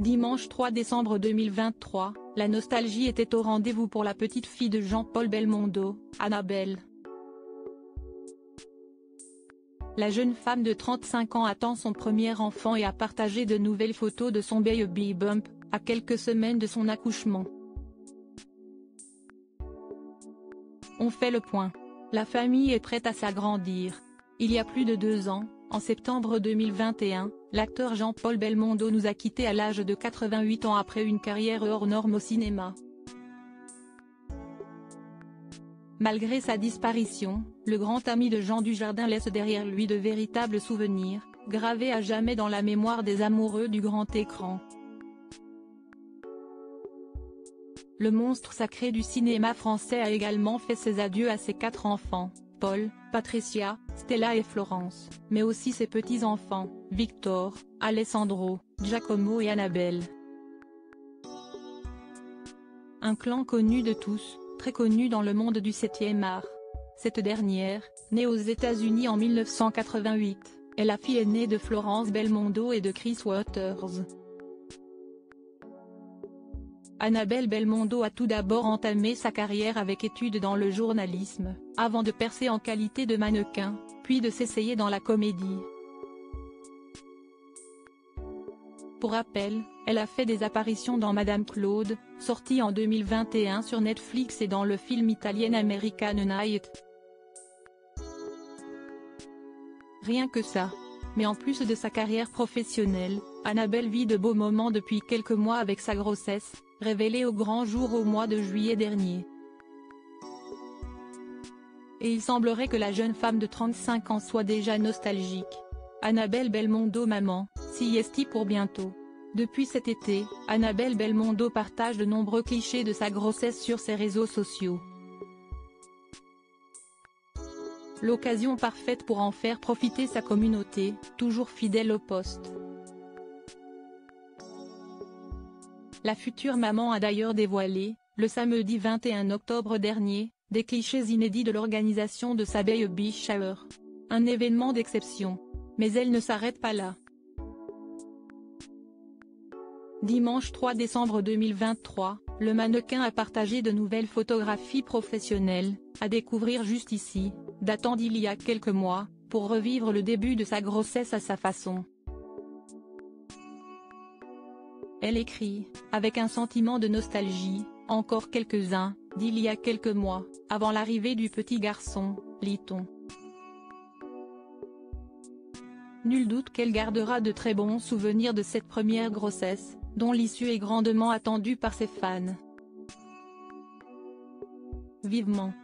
Dimanche 3 décembre 2023, la nostalgie était au rendez-vous pour la petite fille de Jean-Paul Belmondo, Annabelle. La jeune femme de 35 ans attend son premier enfant et a partagé de nouvelles photos de son baby bump, à quelques semaines de son accouchement. On fait le point. La famille est prête à s'agrandir. Il y a plus de 2 ans, en septembre 2021, l'acteur Jean-Paul Belmondo nous a quittés à l'âge de 88 ans après une carrière hors norme au cinéma. Malgré sa disparition, le grand ami de Jean Dujardin laisse derrière lui de véritables souvenirs, gravés à jamais dans la mémoire des amoureux du grand écran. Le monstre sacré du cinéma français a également fait ses adieux à ses 4 enfants, Paul, Patricia, Stella et Florence, mais aussi ses petits-enfants, Victor, Alessandro, Giacomo et Annabelle. Un clan connu de tous, très connu dans le monde du 7e art. Cette dernière, née aux États-Unis en 1988, est la fille aînée de Florence Belmondo et de Chris Waters. Annabelle Belmondo a tout d'abord entamé sa carrière avec études dans le journalisme, avant de percer en qualité de mannequin, puis de s'essayer dans la comédie. Pour rappel, elle a fait des apparitions dans Madame Claude, sortie en 2021 sur Netflix, et dans le film italien American Night. Rien que ça. Mais en plus de sa carrière professionnelle, Annabelle vit de beaux moments depuis quelques mois avec sa grossesse, révélée au grand jour au mois de juillet dernier. Et il semblerait que la jeune femme de 35 ans soit déjà nostalgique. Annabelle Belmondo maman, siesti pour bientôt. Depuis cet été, Annabelle Belmondo partage de nombreux clichés de sa grossesse sur ses réseaux sociaux. L'occasion parfaite pour en faire profiter sa communauté, toujours fidèle au poste. La future maman a d'ailleurs dévoilé, le samedi 21 octobre dernier, des clichés inédits de l'organisation de sa baby shower. Un événement d'exception. Mais elle ne s'arrête pas là. Dimanche 3 décembre 2023, le mannequin a partagé de nouvelles photographies professionnelles, à découvrir juste ici, datant d'il y a quelques mois, pour revivre le début de sa grossesse à sa façon. Elle écrit, avec un sentiment de nostalgie, encore quelques-uns, d'il y a quelques mois, avant l'arrivée du petit garçon, lit-on. Nul doute qu'elle gardera de très bons souvenirs de cette première grossesse, dont l'issue est grandement attendue par ses fans. Vivement.